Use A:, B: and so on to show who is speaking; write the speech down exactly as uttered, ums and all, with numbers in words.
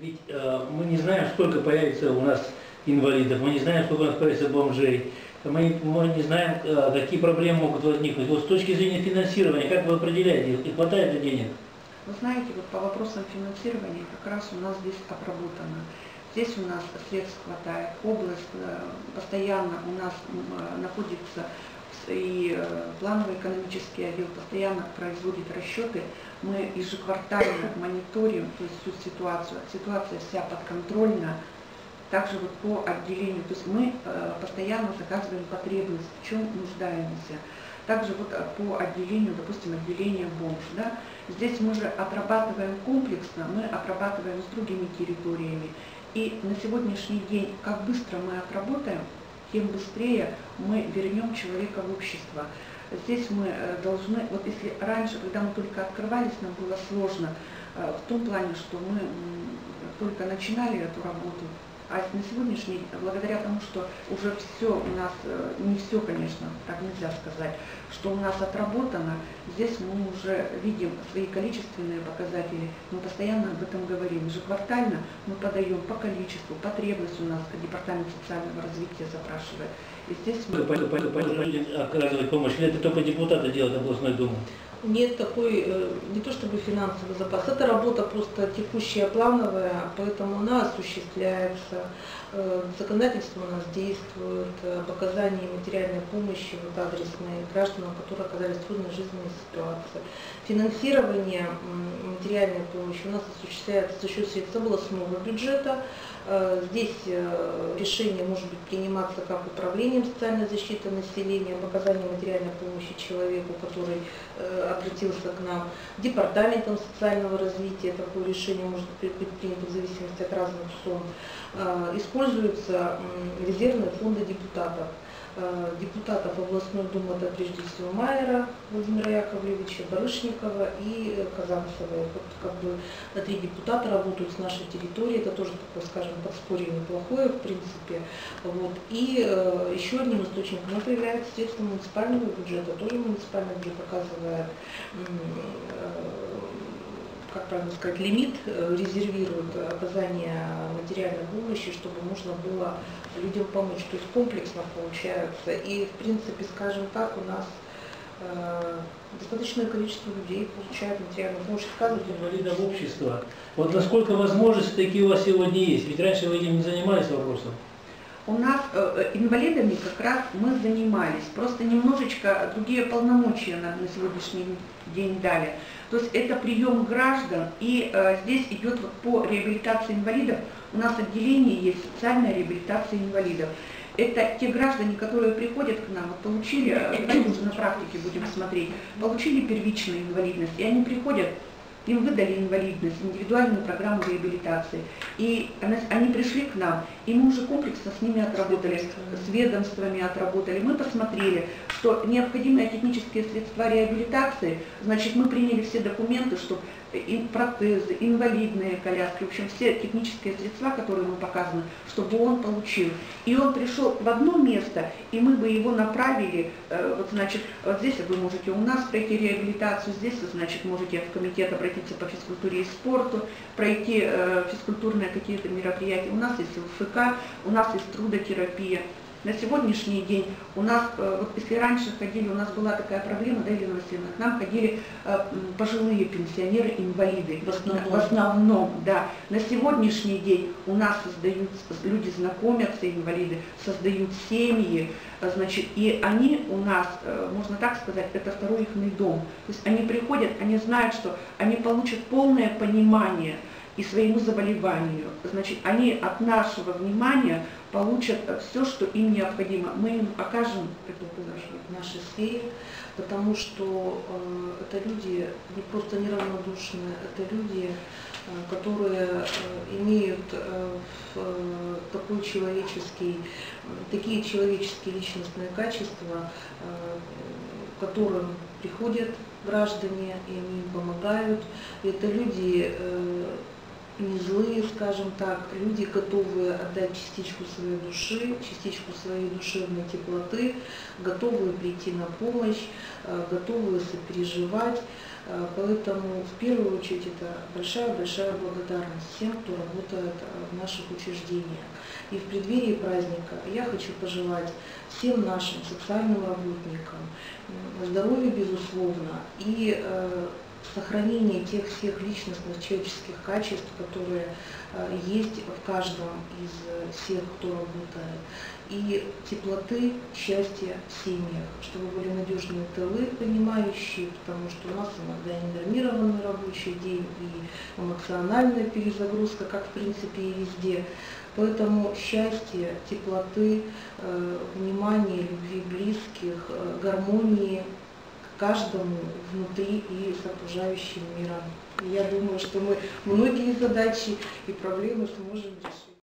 A: Ведь э, мы не знаем, сколько появится у нас инвалидов, мы не знаем, сколько у нас появится бомжей, мы, мы не знаем, э, какие проблемы могут возникнуть. Вот с точки зрения финансирования, как вы определяете, и хватает ли денег?
B: Вы знаете, вот по вопросам финансирования как раз у нас здесь обработано. Здесь у нас средств хватает, область э, постоянно у нас э, находится, и э, плановый экономический отдел постоянно производит расчеты. Мы ежеквартально мониторим, то есть всю ситуацию. Ситуация вся подконтрольна. Также вот по отделению, то есть мы э, постоянно заказываем потребность, в чем нуждаемся. Также вот по отделению, допустим, отделение бомж, да, здесь мы же отрабатываем комплексно, мы отрабатываем с другими территориями. И на сегодняшний день, как быстро мы отработаем, тем быстрее мы вернем человека в общество. Здесь мы должны, вот если раньше, когда мы только открывались, нам было сложно, в том плане, что мы только начинали эту работу, а на сегодняшний день, благодаря тому, что уже все у нас, не все, конечно, так нельзя сказать, что у нас отработано, здесь мы уже видим свои количественные показатели, мы постоянно об этом говорим. Ежеквартально мы подаем по количеству, потребность у нас, Департамент социального развития запрашивает. И здесь мы...
A: Оказывать помощь, или это только депутаты делают областной думы?
C: Нет такой, не то чтобы финансовый запас, это работа просто текущая, плановая, поэтому она осуществляется. Законодательство у нас действует, об оказании материальной помощи вот, адресной гражданам, которые оказались в трудной жизненной ситуации. Финансирование материальной помощи у нас осуществляется за счет средств областного бюджета. Здесь решение может быть приниматься как управлением социальной защиты населения об оказании материальной помощи человеку, который обратился к нам, департаментом социального развития. Такое решение может быть принято в зависимости от разных сумм. Используются резервные фонды депутатов. Депутатов областной думы это прежде всего Майера Владимира Яковлевича, Барышникова и Казанцева. Вот как бы три депутата работают с нашей территории, это тоже такое, скажем, подспорье неплохое в принципе. Вот. И э, еще одним источником это является средства муниципального бюджета. Тоже муниципальный бюджет оказывает, э, как правильно сказать, лимит, э, резервирует оказание материальной помощи, чтобы можно было людям помочь. То есть комплексно получается. И в принципе, скажем так, у нас э, достаточное количество людей получают материальную помощь.
A: Инвалидов общества. Вот насколько возможности такие у вас сегодня есть? Ведь раньше вы этим не занимались вопросом.
B: У нас э, инвалидами как раз мы занимались, просто немножечко другие полномочия нам на сегодняшний день дали. То есть это прием граждан, и э, здесь идет вот по реабилитации инвалидов. У нас отделение есть социальная реабилитация инвалидов. Это те граждане, которые приходят к нам, вот получили, э, уже на практике будем смотреть, получили первичную инвалидность, и они приходят, им выдали инвалидность, индивидуальную программу реабилитации. И они пришли к нам, и мы уже комплексно с ними отработали, с ведомствами отработали. Мы посмотрели, что необходимые технические средства реабилитации, значит, мы приняли все документы, что протезы, инвалидные коляски, в общем, все технические средства, которые ему показаны, чтобы он получил. И он пришел в одно место, и мы бы его направили, вот, значит, вот здесь вы можете у нас пройти реабилитацию, здесь вы, значит, можете в комитет обратиться по физкультуре и спорту, пройти э, физкультурные какие-то мероприятия. У нас есть ЛФК, у нас есть трудотерапия. На сегодняшний день у нас, вот если раньше ходили, у нас была такая проблема, да, Елена Васильевна, к нам ходили э, пожилые пенсионеры, инвалиды, в основном. в основном, да. На сегодняшний день у нас создают, люди знакомятся, инвалиды, создают семьи, значит, и они у нас, можно так сказать, это второй их дом. То есть они приходят, они знают, что они получат полное понимание и своему заболеванию. Значит, они от нашего внимания получат все, что им необходимо. Мы им окажем эту помощь
C: в нашей сфере, потому что э, это люди не просто неравнодушные, это люди, э, которые э, имеют э, э, такой человеческий, такие человеческие личностные качества, э, которым приходят граждане, и они им помогают. Это люди э, не злые, скажем так, люди, готовые отдать частичку своей души, частичку своей душевной теплоты, готовые прийти на помощь, готовые сопереживать. Э, Поэтому в первую очередь это большая-большая благодарность всем, кто работает э, в наших учреждениях. И в преддверии праздника я хочу пожелать всем нашим социальным работникам м, здоровья, безусловно, и э, сохранения тех всех личностных человеческих качеств, которые э, есть в каждом из э, всех, кто работает, и теплоты, счастья в семьях, чтобы были надежные тылы, понимающие, потому что у нас иногда ненормированный рабочий день и эмоциональная перезагрузка, как в принципе и везде. Поэтому счастье, теплоты, э, внимания, любви близких, э, гармонии каждому внутри и с окружающим миром. И я думаю, что мы многие задачи и проблемы сможем решить.